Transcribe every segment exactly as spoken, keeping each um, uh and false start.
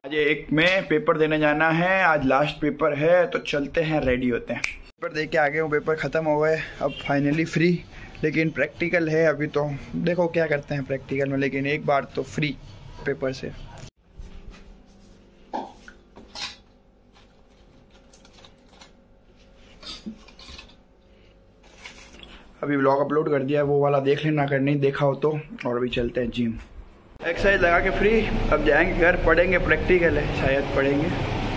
आज एक में पेपर देने जाना है, आज लास्ट पेपर है तो चलते हैं, रेडी होते हैं। पेपर दे के आ गए हूँ, पेपर ख़त्म हो गए, अब फाइनली फ्री। लेकिन प्रैक्टिकल है अभी, तो देखो क्या करते हैं प्रैक्टिकल में, लेकिन एक बार तो फ्री पेपर से। अभी व्लॉग अपलोड कर दिया है, वो वाला देख लेना अगर नहीं देखा हो तो। और अभी चलते हैं जिम, एक्सरसाइज लगा के फ्री। अब जाएंगे घर, पढ़ेंगे, प्रैक्टिकल है शायद पढ़ेंगे।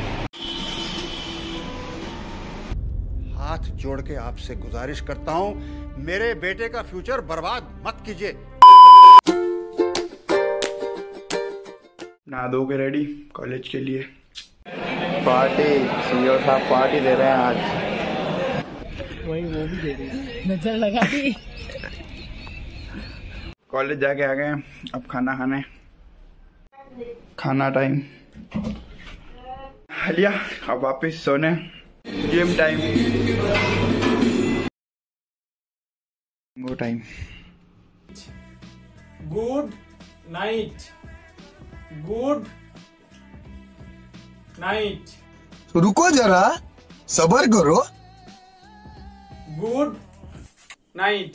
हाथ जोड़ के आपसे गुजारिश करता हूं, मेरे बेटे का फ्यूचर बर्बाद मत कीजिए। नहा धो के रेडी कॉलेज के लिए। पार्टी सीईओ साहब पार्टी दे रहे हैं आज। वही वो भी दे रही, नजर लगा दी। कॉलेज जाके आ गए, अब खाना खाने, खाना टाइम लिया, अब वापस सोने, जिम टाइम, वो time. Good night, good night. रुको जरा, सब्र करो। Good night.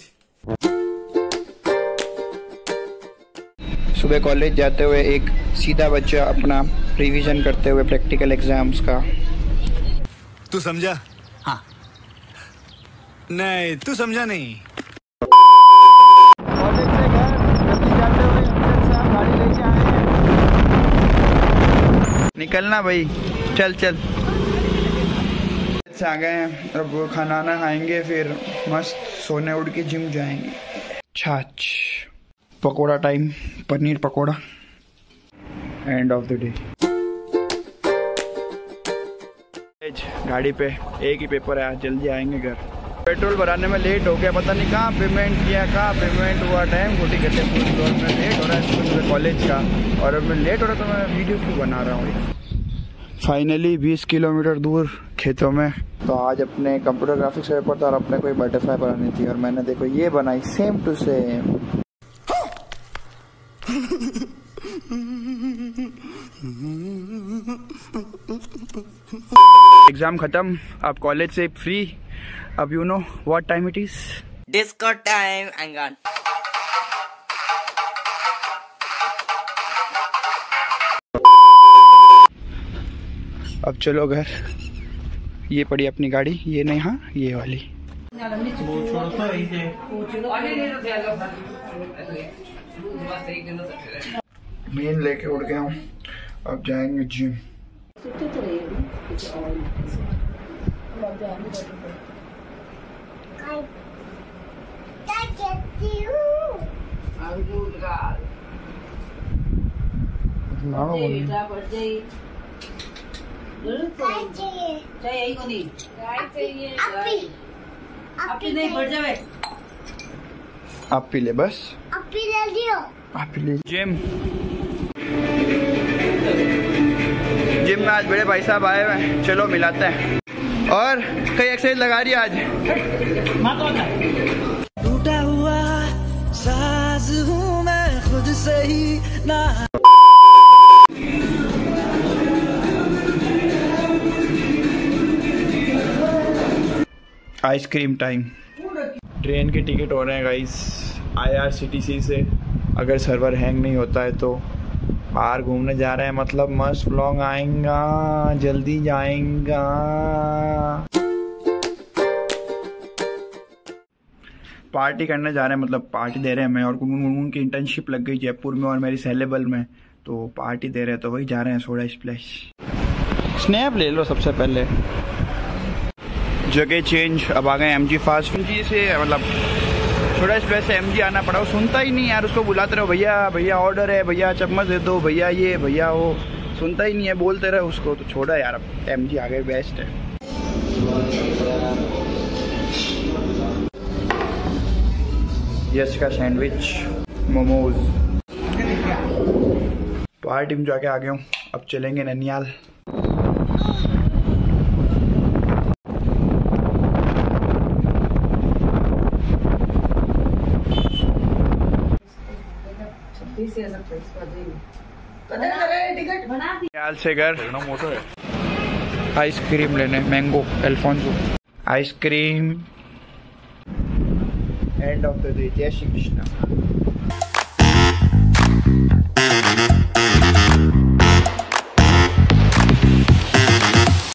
सुबह कॉलेज जाते हुए एक सीधा बच्चा अपना रिवीजन करते हुए प्रैक्टिकल एग्जाम्स का। तू समझा? हाँ। नहीं, तू समझा नहीं। कॉलेज से घर जल्दी जाते हुए से आप गाड़ी लेके आए हैं। निकलना भाई, चल चल। से आ गए हैं, अब खाना ना खाएंगे, फिर मस्त सोने उड़ के जिम जाएंगे। छाछ pakora time, paneer pakora, end of the day. गाड़ी पे एक ही पेपर है आज, जल्दी आएंगे घर। पेट्रोल भराने में लेट हो गया, पता नहीं कहाँ पेमेंट किया, कहाँ पेमेंट हुआ, टाइम खोटी करते में लेट हो रहा है कॉलेज का। और अब मैं लेट हो रहा तो मैं वीडियो क्यों बना रहा हूँ। फाइनली बीस किलोमीटर दूर खेतों में। तो आज अपने कंप्यूटर ग्राफिक्स का पेपर था और अपने कोई बटरफ्लाई बनानी थी, और मैंने देखो ये बनाई सेम टू सेम। एग्जाम खत्म, अब कॉलेज से फ्री। अब you know what time it is, disco time. एंगन अब चलो घर। ये पड़ी अपनी गाड़ी, ये नहीं, हाँ ये वाली। नींद लेके उठ गया हूँ, अब जाएंगे जिम। आप पी ले, बस आप पी ले लियो, आप पी ले। जिम जिम में आज बड़े भाई साहब आए हुए हैं, चलो मिलाते हैं। और कई एक्सरसाइज लगा रही है आज। टूटा हुआ साज हूँ मैं खुद से ही ना। Ice cream time. ट्रेन के टिकट हो रहे हैं guys I R C T C से। अगर सर्वर हैंग नहीं होता है तो बाहर घूमने जा रहे हैं, मतलब मस्त व्लॉग आएगा, जल्दी जाएगा। पार्टी करने जा रहे हैं, मतलब पार्टी दे रहे हैं। मैं और गुनगुन गुनगुन की इंटर्नशिप लग गई जयपुर में और मेरी सेलेबल में, तो पार्टी दे रहे हैं, तो वही जा रहे हैं। Soda splash. स्नैप ले लो सबसे पहले। जगह चेंज, अब आ गए एम जी फास्ट जी से, मतलब थोड़ा स्प्लैश से एम जी आना पड़ा। वो सुनता ही नहीं यार, उसको बुलाते रहो, भैया भैया ऑर्डर है, भैया चम्मच दे दो, भैया ये भैया वो, सुनता ही नहीं है, बोलते रहे उसको। तो छोड़ा यार, अब एम जी आ गए, बेस्ट है। यस का सैंडविच, मोमोज। पार्टी में जाके आ गया हूँ, अब चलेंगे नैनीताल। ख्याल से घर मोटो है। आइसक्रीम लेने mango Alphonso ice cream. End of the day. जय श्री कृष्ण।